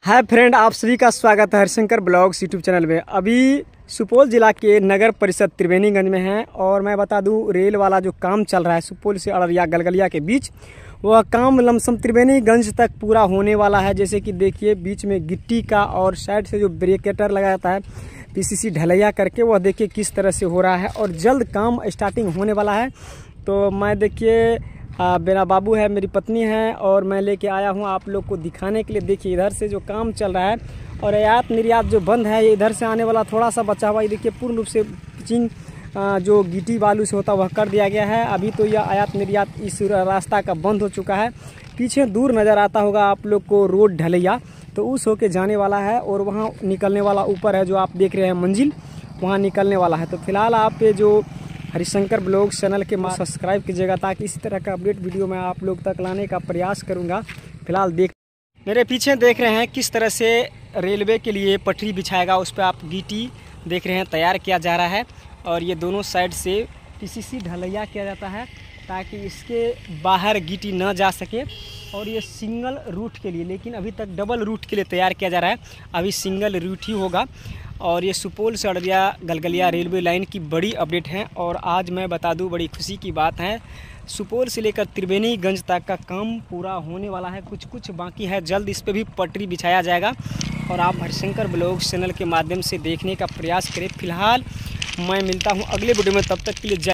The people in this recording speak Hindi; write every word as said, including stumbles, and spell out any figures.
हाय फ्रेंड, आप सभी का स्वागत है हरिशंकर ब्लॉग्स यूट्यूब चैनल में। अभी सुपौल ज़िला के नगर परिषद त्रिवेणीगंज में हैं और मैं बता दूं, रेल वाला जो काम चल रहा है सुपौल से अररिया गलगलिया के बीच, वह काम लमसम त्रिवेणीगंज तक पूरा होने वाला है। जैसे कि देखिए, बीच में गिट्टी का और साइड से जो ब्रेकेटर लगा जाता है पीसीसी ढलैया करके, वह देखिए किस तरह से हो रहा है और जल्द काम स्टार्टिंग होने वाला है। तो मैं देखिए आ, मेरा बाबू है, मेरी पत्नी है और मैं लेके आया हूँ आप लोग को दिखाने के लिए। देखिए इधर से जो काम चल रहा है और आयात निर्यात जो बंद है, ये इधर से आने वाला थोड़ा सा बचा हुआ, ये देखिए पूर्ण रूप से पिचिंग जो गिट्टी बालू से होता वह कर दिया गया है। अभी तो यह आयात निर्यात इस रास्ता का बंद हो चुका है। पीछे दूर नज़र आता होगा आप लोग को रोड ढलैया, तो उस होके जाने वाला है और वहाँ निकलने वाला ऊपर है जो आप देख रहे हैं मंजिल, वहाँ निकलने वाला है। तो फिलहाल आप पे जो हरिशंकर ब्लॉग चैनल के मां सब्सक्राइब कीजिएगा, ताकि इसी तरह का अपडेट वीडियो मैं आप लोग तक लाने का प्रयास करूंगा। फिलहाल देख मेरे पीछे देख रहे हैं किस तरह से रेलवे के लिए पटरी बिछाएगा, उस पर आप गिट्टी देख रहे हैं तैयार किया जा रहा है और ये दोनों साइड से पीसीसी ढलैया किया जाता है ताकि इसके बाहर गिट्टी ना जा सके। और ये सिंगल रूट के लिए, लेकिन अभी तक डबल रूट के लिए तैयार किया जा रहा है, अभी सिंगल रूट ही होगा। और ये सुपौल से अररिया गलगलिया रेलवे लाइन की बड़ी अपडेट है। और आज मैं बता दूं, बड़ी खुशी की बात है, सुपौल से लेकर त्रिवेणीगंज तक का काम पूरा होने वाला है। कुछ कुछ बाकी है, जल्द इस पे भी पटरी बिछाया जाएगा और आप हरिशंकर ब्लॉग चैनल के माध्यम से देखने का प्रयास करें। फिलहाल मैं मिलता हूँ अगले वीडियो में, तब तक के लिए जय।